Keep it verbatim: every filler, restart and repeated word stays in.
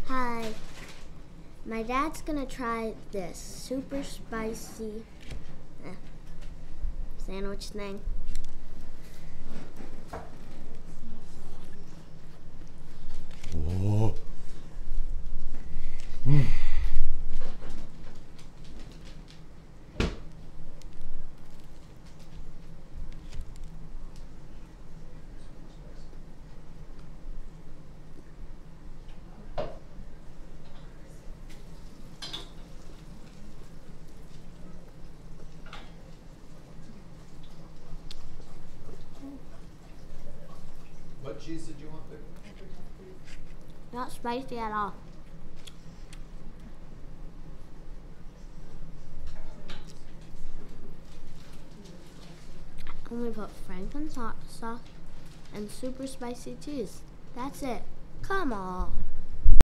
Hi. My dad's gonna try this super spicy eh, sandwich thing. Whoa. Mm. What cheese did you want, Vic? Not spicy at all. Only put Frankenstein sauce and super spicy cheese. That's it. Come on.